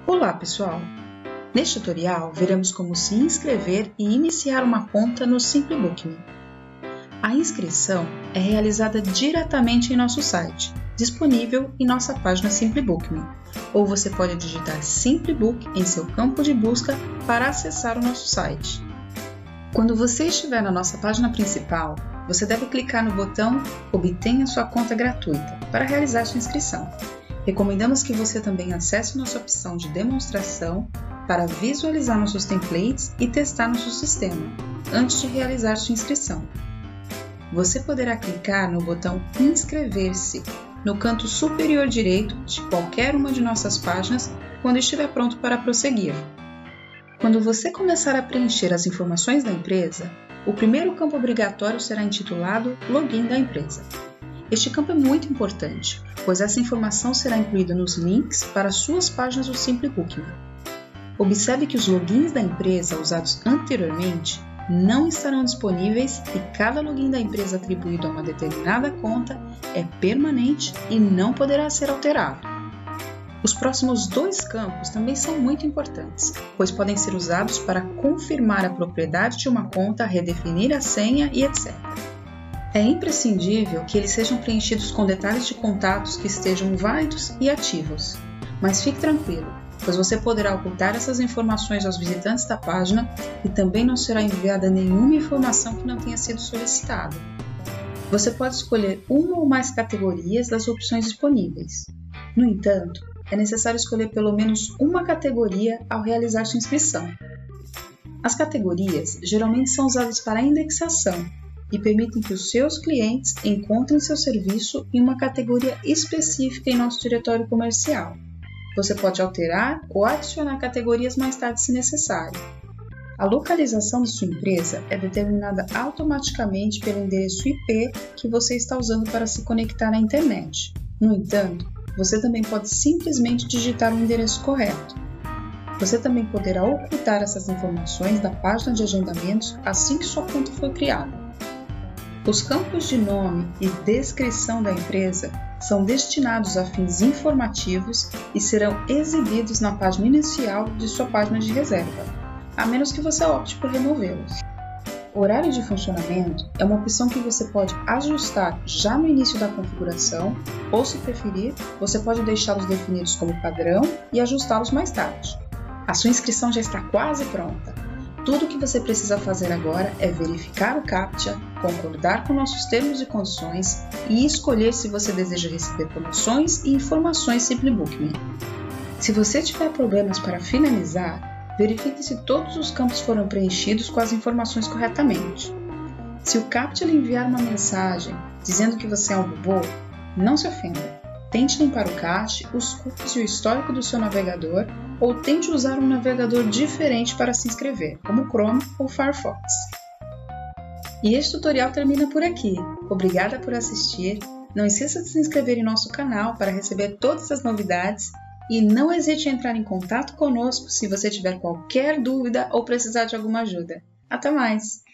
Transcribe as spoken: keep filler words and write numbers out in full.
Olá pessoal! Neste tutorial veremos como se inscrever e iniciar uma conta no SimplyBookMe. A inscrição é realizada diretamente em nosso site, disponível em nossa página SimplyBookMe, ou você pode digitar SimplyBook em seu campo de busca para acessar o nosso site. Quando você estiver na nossa página principal, você deve clicar no botão Obtenha sua conta gratuita para realizar sua inscrição. Recomendamos que você também acesse nossa opção de demonstração para visualizar nossos templates e testar nosso sistema, antes de realizar sua inscrição. Você poderá clicar no botão Inscrever-se no canto superior direito de qualquer uma de nossas páginas quando estiver pronto para prosseguir. Quando você começar a preencher as informações da empresa, o primeiro campo obrigatório será intitulado Login da empresa. Este campo é muito importante, pois essa informação será incluída nos links para suas páginas do SimplyBookMe. Observe que os logins da empresa usados anteriormente não estarão disponíveis e cada login da empresa atribuído a uma determinada conta é permanente e não poderá ser alterado. Os próximos dois campos também são muito importantes, pois podem ser usados para confirmar a propriedade de uma conta, redefinir a senha e etcétera. É imprescindível que eles sejam preenchidos com detalhes de contatos que estejam válidos e ativos. Mas fique tranquilo, pois você poderá ocultar essas informações aos visitantes da página e também não será enviada nenhuma informação que não tenha sido solicitada. Você pode escolher uma ou mais categorias das opções disponíveis. No entanto, é necessário escolher pelo menos uma categoria ao realizar sua inscrição. As categorias geralmente são usadas para indexação e permitem que os seus clientes encontrem seu serviço em uma categoria específica em nosso diretório comercial. Você pode alterar ou adicionar categorias mais tarde se necessário. A localização de sua empresa é determinada automaticamente pelo endereço I P que você está usando para se conectar à internet. No entanto, você também pode simplesmente digitar o endereço correto. Você também poderá ocultar essas informações da página de agendamentos assim que sua conta for criada. Os campos de nome e descrição da empresa são destinados a fins informativos e serão exibidos na página inicial de sua página de reserva, a menos que você opte por removê-los. O horário de funcionamento é uma opção que você pode ajustar já no início da configuração, ou se preferir, você pode deixá-los definidos como padrão e ajustá-los mais tarde. A sua inscrição já está quase pronta. Tudo o que você precisa fazer agora é verificar o CAPTCHA, concordar com nossos termos e condições e escolher se você deseja receber promoções e informações SimplyBookMe. Se você tiver problemas para finalizar, verifique se todos os campos foram preenchidos com as informações corretamente. Se o CAPTCHA lhe enviar uma mensagem dizendo que você é um robô, não se ofenda. Tente limpar o cache, os cookies e o histórico do seu navegador ou tente usar um navegador diferente para se inscrever, como Chrome ou Firefox. E este tutorial termina por aqui. Obrigada por assistir. Não esqueça de se inscrever em nosso canal para receber todas as novidades e não hesite em entrar em contato conosco se você tiver qualquer dúvida ou precisar de alguma ajuda. Até mais!